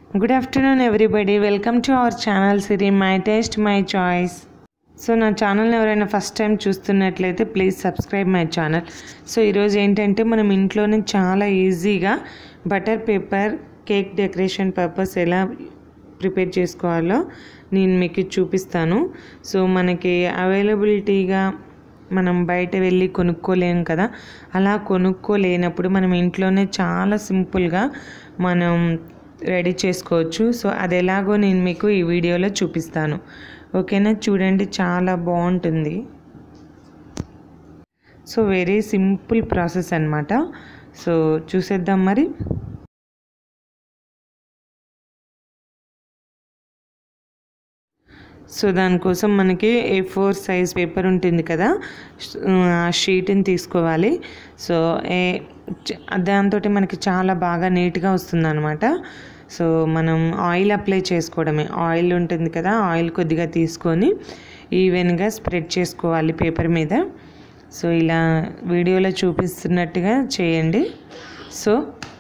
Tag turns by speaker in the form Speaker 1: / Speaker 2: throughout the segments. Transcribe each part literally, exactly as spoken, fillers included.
Speaker 1: Good afternoon everybody, welcome to our channel sirimytastemychoice. So నా ఛానల్ని ఎవరైనా ఫస్ట్ టైం చూస్తున్నట్లయితే please subscribe my channel. So ఈరోజు ఏంటంటే మనం ఇంట్లోనే చాలా ఈజీగా butter paper cake decoration purpose ఎలా ప్రిపేర్ చేసుకోవాలో నేను మీకు చూపిస్తాను. సో మనకి అవైలబిలిటీగా మనం బయట వెళ్ళి కొనుక్కోలేం కదా, అలా కొనుక్కోలేనప్పుడు మనం ఇంట్లోనే చాలా సింపుల్గా మనం రెడీ చేసుకోవచ్చు. సో అది ఎలాగో నేను మీకు ఈ వీడియోలో చూపిస్తాను. ఓకేనా, చూడండి చాలా బాగుంటుంది. సో వెరీ సింపుల్ ప్రాసెస్ అన్నమాట. సో చూసేద్దాం మరి. సో దానికోసం మనకి ఏ ఫోర్ సైజ్ పేపర్ ఉంటుంది కదా, ఆ షీట్ని తీసుకోవాలి. సో ఏ దాంతో మనకి చాలా బాగా నీట్గా వస్తుంది అనమాట. సో మనం ఆయిల్ అప్లై చేసుకోవడమే. ఆయిల్ ఉంటుంది కదా, ఆయిల్ కొద్దిగా తీసుకొని ఈవెన్గా స్ప్రెడ్ చేసుకోవాలి పేపర్ మీద. సో ఇలా వీడియోలో చూపిస్తున్నట్టుగా చేయండి. సో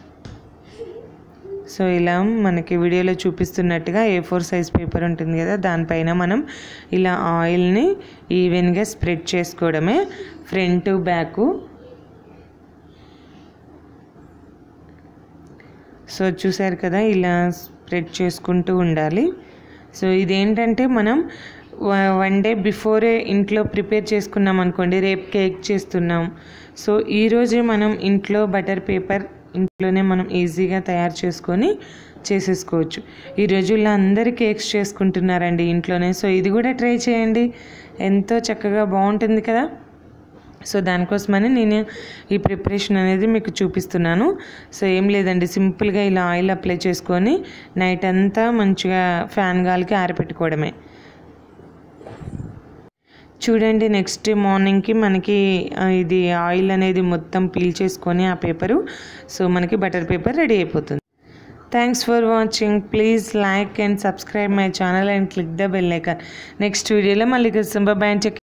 Speaker 1: సో ఇలా మనకి వీడియోలో చూపిస్తున్నట్టుగా ఏ ఫోర్ సైజ్ పేపర్ ఉంటుంది కదా, దానిపైన మనం ఇలా ఆయిల్ని ఈవెన్గా స్ప్రెడ్ చేసుకోవడమే, ఫ్రంట్ బ్యాక్. సో చూసారు కదా, ఇలా స్ప్రెడ్ చేసుకుంటూ ఉండాలి. సో ఇదేంటంటే మనం వన్ డే బిఫోరే ఇంట్లో ప్రిపేర్ చేసుకున్నాం అనుకోండి, రేపు కేక్ చేస్తున్నాం. సో ఈరోజే మనం ఇంట్లో బటర్ పేపర్ ఇంట్లోనే మనం ఈజీగా తయారు చేసుకొని చేసేసుకోవచ్చు. ఈ రోజుల్లో అందరు కేక్స్ చేసుకుంటున్నారండి ఇంట్లోనే. సో ఇది కూడా ట్రై చేయండి, ఎంతో చక్కగా బాగుంటుంది కదా. సో దానికోసమని నేను ఈ ప్రిపరేషన్ అనేది మీకు చూపిస్తున్నాను. సో ఏం లేదండి, సింపుల్గా ఇలా ఆయిల్ అప్లై చేసుకొని నైట్ అంతా మంచిగా ఫ్యాన్ గాలికి ఆరబెట్టుకోవడమే. చూడండి, నెక్స్ట్ మార్నింగ్కి మనకి ఇది ఆయిల్ అనేది మొత్తం పీల్ చేసుకొని ఆ పేపరు, సో మనకి బటర్ పేపర్ రెడీ అయిపోతుంది. Thanks for watching. Please like and subscribe my channel and click the bell icon. Next వీడియోలో మళ్ళీ కలుస్తాం. బాయ్.